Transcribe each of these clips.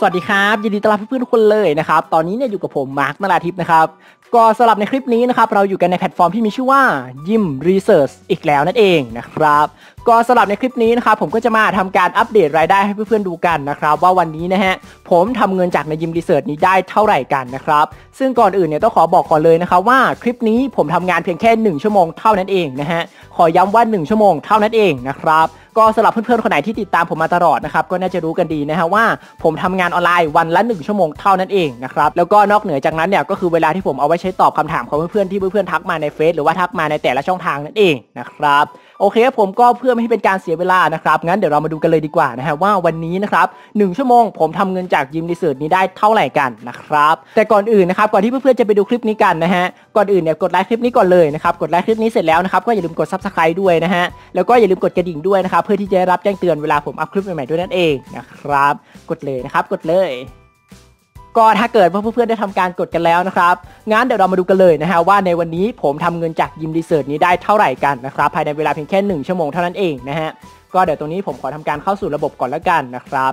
สวัสดีครับยินดีต้อนรับเพื่อนๆทุกคนเลยนะครับตอนนี้เนี่ยอยู่กับผมมาร์คนราธิปนะครับก็สำหรับในคลิปนี้นะครับเราอยู่กันในแพลตฟอร์มที่มีชื่อว่ายิมรีเสิร์ชอีกแล้วนั่นเองนะครับก็สำหรับในคลิปนี้นะครับผมก็จะมาทำการอัปเดตรายได้ให้เพื่อนๆดูกันนะครับว่าวันนี้นะฮะผมทำเงินจากในยิมรีเสิร์ชนี้ได้เท่าไหร่กันนะครับซึ่งก่อนอื่นเนี่ยต้องขอบอกก่อนเลยนะครับว่าคลิปนี้ผมทำงานเพียงแค่1ชั่วโมงเท่านั้นเองนะฮะขอย้ำว่า1ชั่วโมงเท่านั้นเองนะครับก็สำหรับเพื่อนๆคนไหนที่ติดตามผมมาตลอดนะครับก็น่าจะรู้กันดีนะฮะว่าผมทำงานออนไลน์วันละ1ชั่วโมงเท่านั้นเองนะครับแล้วก็นอกเหนือจากนั้นเนี่ยก็คือเวลาที่ผมเอาไว้ใช้ตอบคำถามของเพื่อนๆที่เพื่อนๆทักมาในเฟซหรือว่าทักมาในแต่ละช่องทางนั่นเองนะครับโอเคผมก็เพื่อไม่ให้เป็นการเสียเวลานะครับงั้นเดี๋ยวเรามาดูกันเลยดีกว่านะฮะว่าวันนี้นะครับ1ชั่วโมงผมทำเงินจากยิมรีเสิร์ชนี้ได้เท่าไหร่กันนะครับแต่ก่อนอื่นนะครับก่อนที่เพื่อนๆจะไปดูคลิปนี้กันนะฮะก่อนอื่นเนี่ยกดไลค์คลิปนี้ก่อนเลยนะครับกดไลค์คลิปนี้เสร็จแล้วนะครับก็อย่าลืมกด Subscribe ด้วยนะฮะแล้วก็อย่าลืมกดกระดิ่งด้วยนะครับเพื่อที่จะรับแจ้งเตือนเวลาผมอัพคลิปใหม่ๆด้วยนั่นเองนะครับกดเลยนะครับกดเลยก็ถ้าเกิดว่าเพื่อนๆได้ทำการกดกันแล้วนะครับงั้นเดี๋ยวเรามาดูกันเลยนะฮะว่าในวันนี้ผมทำเงินจากยิมรีเสิร์ชนี้ได้เท่าไหร่กันนะครับภายในเวลาเพียงแค่1ชั่วโมงเท่านั้นเองนะฮะก็เดี๋ยวตรงนี้ผมขอทำการเข้าสู่ระบบก่อนแล้วกันนะครับ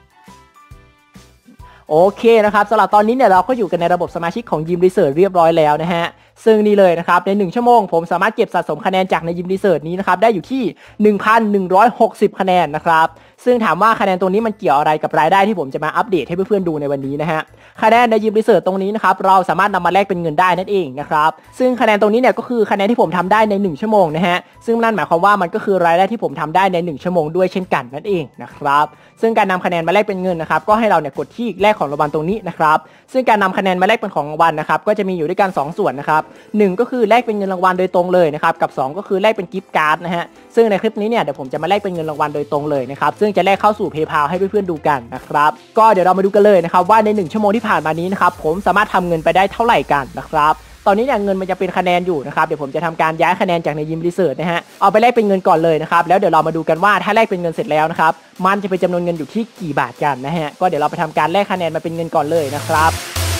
โอเคนะครับสำหรับตอนนี้เนี่ยเราก็อยู่กันในระบบสมาชิกของยิมรีเสิร์ชเรียบร้อยแล้วนะฮะซึ่งนี่เลยนะครับใน1ชั่วโมงผมสามารถเก็บสะสมคะแนนจากในยิมรีเสิร์ชนี้นะครับได้อยู่ที่ 1,160 คะแนนนะครับซึ่งถามว่าคะแนนตรงนี้มันเกี่ยวอะไรกับรายได้ที่ผมจะมาอัปเดตให้เพื่อนๆดูในวันนี้นะฮะคะแนนในยิมรีเสิร์ชตรงนี้นะครับเราสามารถนำมาแลกเป็นเงินได้นั่นเองนะครับซึ่งคะแนนตรงนี้เนี่ยก็คือคะแนนที่ผมทำได้ใน1ชั่วโมงนะฮะซึ่งนั่นหมายความว่ามันก็คือรายได้ที่ผมทำได้ใน1ชั่วโมงด้วยเช่นกันนั่นเองนะครับซึ่งการนำคะแนนมาแลกเป็นเงินนะครับก็ให้เราเนี่ยกดที่แลกของรางวัลตรงนี้นะครับซึ่งการนำคะแนนมาแลกเป็นของรางวัลนะครับก็จะมีอยู่ด้วยกัน2ส่วนนะครับ1ก็คือแลกเป็นเงินรางวัลโดยตรงเลยนะครับกับ2ก็คือแลกเป็นกิฟต์การ์ดนะฮะซึ่งในคลิปนี้เนี่ยเดี๋ยวผมจะมาแลกเป็นเงินรางวัลโดยตรงเลยนะครับซึ่งจะแลกเข้าสู่ PayPal ให้เพื่อนๆดูกันนะครับก็เดี๋ยวเรามาดูกันเลยนะครับว่าใน1ชั่วโมงที่ผ่านมานี้นะครับผมสามารถทำเงินไปได้เท่าไหร่กันนะครับตอนนี้เนี่ยเงินมันจะเป็นคะแนนอยู่นะครับเดี๋ยวผมจะทำการย้ายคะแนนจากในยิมรีเสิร์ชนะฮะเอาไปแลกเป็นเงินก่อนเลยนะครับแล้วเดี๋ยวเรามาดูกันว่าถ้าแลกเป็นเงินเสร็จแล้วนะครับมันจะเป็นจำนวนเงินอยู่ที่กี่บาทกันนะฮะก็เดี๋ยวเราไปทำการแลกคะแนนมาเป็นเงินก่อนเลยนะครับ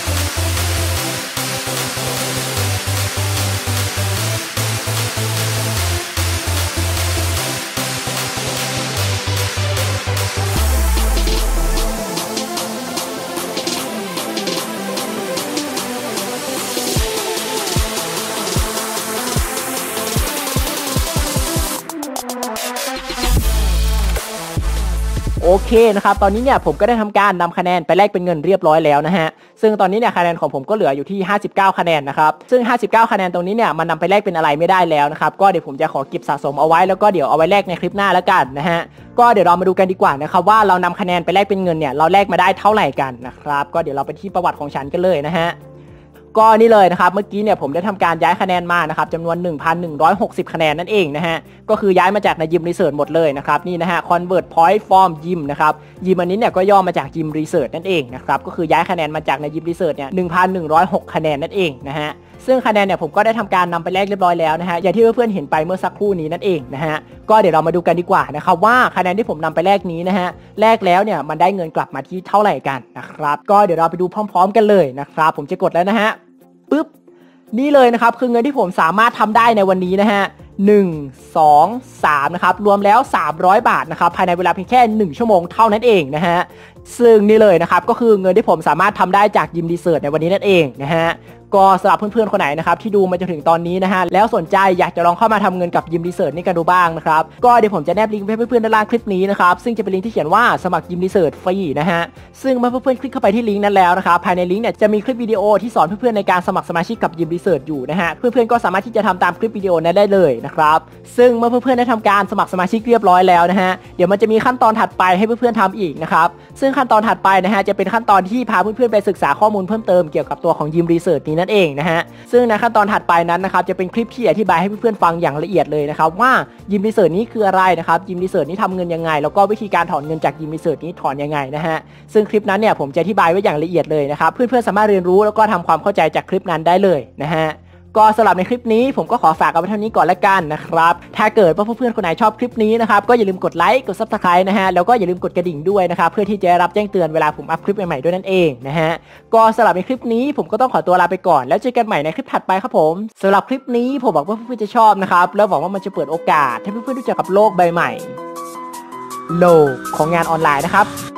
โอเคนะครับตอนนี้เนี่ยผมก็ได้ทำการนำคะแนนไปแลกเป็นเงินเรียบร้อยแล้วนะฮะซึ่งตอนนี้เนี่ยคะแนนของผมก็เหลืออยู่ที่59คะแนนนะครับซึ่ง59คะแนนตรงนี้เนี่ยมันนำไปแลกเป็นอะไรไม่ได้แล้วนะครับก็เดี๋ยวผมจะขอเก็บสะสมเอาไว้แล้วก็เดี๋ยวเอาไว้แลกในคลิปหน้าแล้วกันนะฮะก็เดี๋ยวเรามาดูกันดีกว่านะครับว่าเรานำคะแนนไปแลกเป็นเงินเนี่ยเราแลกมาได้เท่าไหร่กันนะครับก็เดี๋ยวเราไปที่ประวัติของฉันกันเลยนะฮะก็นี่เลยนะครับเมื่อกี้เนี่ยผมได้ทำการย้ายคะแนนมานะครับจำนวน 1,160 คะแนนนั่นเองนะฮะก็คือย้ายมาจากในยิมรีเสิร์ชหมดเลยนะครับนี่นะฮะ convert point from ยิมนะครับยิมอันนี้เนี่ยก็ย่อมาจากยิมรีเสิร์ชนั่นเองนะครับก็คือย้ายคะแนนมาจากในยิมรีเสิร์ชเนี่ย 1,106 คะแนนนั่นเองนะฮะซึ่งคะแนนเนี่ยผมก็ได้ทำการนำไปแลกเรียบร้อยแล้วนะฮะอย่างที่เพื่อนๆเห็นไปเมื่อสักครู่นี้นั่นเองนะฮะก็เดี๋ยวเรามาดูกันดีกว่านะครับว่าคะแนนที่ผมนำไปแลกนี้นะฮะแลกแล้วเนี่ยมันได้เงินกลับมาที่เท่าไหร่กันนะครับก็เดี๋ยวเราไปดูพร้อมๆกันเลยนะครับผมจะกดแล้วนะฮะปึ๊บนี่เลยนะครับคือเงินที่ผมสามารถทำได้ในวันนี้นะฮะ1 2 3นะครับรวมแล้ว300 บาทนะครับภายในเวลาเพียงแค่1ชั่วโมงเท่านั้นเองนะฮะซึ่งนี่เลยนะครับก็คือเงินที่ผมสามารถทำได้จากยิมรีเสิร์ชในวันนี้นั่นเองนะฮะก็สำหรับเพื่อนๆคนไหนนะครับที่ดูมาจนถึงตอนนี้นะฮะแล้วสนใจอยากจะลองเข้ามาทำเงินกับยิมรีเสิร์ชนี่กันดูบ้างนะครับก็เดี๋ยวผมจะแนบลิงก์ให้เพื่อนๆด้านล่างคลิปนี้นะครับซึ่งจะเป็นลิงก์ที่เขียนว่าสมัครยิมรีเสิร์ชฟรีนะฮะซึ่งเมื่อเพื่อนๆคลิกเข้าไปที่ลิงก์นั้นแล้วนะครับภายในลิงก์เนี่ยจะมีคลิปวิดีโอที่สอนเพื่อนๆในการสมัครสมาชิกกับยิมรีเสิร์ชอยู่นะฮะเพื่อนๆก็สามารถที่จะทำตามคลิปวิดีโอนั้นได้เลยนะครับซึ่งเมื่อเพื่อนๆได้ทำการสมัครสมาชิกเรียบร้อยแล้วนะฮะเดี๋ยวมันจะมีขั้นตอนถัดไปให้เพื่อนๆทำอีกนะครับซึ่งขั้นตอนถัดไปนะฮะจะเป็นขั้นตอนที่พาเพื่อนๆไปศึกษาข้อมูลเพิ่มเติมเกี่ยวกับตัวของยิมรีเสิร์ชนี้นั่นเองนะฮะซึ่งในขั้นตอนถัดไปนั้นนะครับจะเป็นคลิปที่อธิบายให้เพื่อนๆฟังอย่างละเอียดเลยนะครับว่ายิมรีเสิร์ชนี้คืออะไรนะครับยิมรีเสิร์ชนี้ทำเงินยังไงแล้วก็วิธีการถอนเงินจากยิมรีเสิร์ชนี้ถอนยังไงนะฮะซึ่งคลิปนั้นเนี่ยผมจะอธิบายไว้อย่างละเอียดเลยนะครับเพื่อนๆสามารถเรียนรู้แล้วก็ทำความเข้าใจจากคลิปนั้นได้เลยนะฮะก็สำหรับในคลิปนี้ผมก็ขอฝากเอาไว้เท่านี้ก่อนละกันนะครับถ้าเกิดว่าเพื่อนๆคนไหนชอบคลิปนี้นะครับก็อย่าลืมกดไลค์กด Subscribe นะฮะแล้วก็อย่าลืมกดกระดิ่งด้วยนะครับเพื่อที่จะรับแจ้งเตือนเวลาผมอัพคลิปใหม่ๆด้วยนั่นเองนะฮะก็สำหรับในคลิปนี้ผมก็ต้องขอตัวลาไปก่อนแล้วเจอกันใหม่ในคลิปถัดไปครับผมสำหรับคลิปนี้ผมหวังว่าเพื่อนๆจะชอบนะครับแล้วหวังว่ามันจะเปิดโอกาสให้เพื่อนๆรู้จักกับโลกใบใหม่โลกของงานออนไลน์นะครับ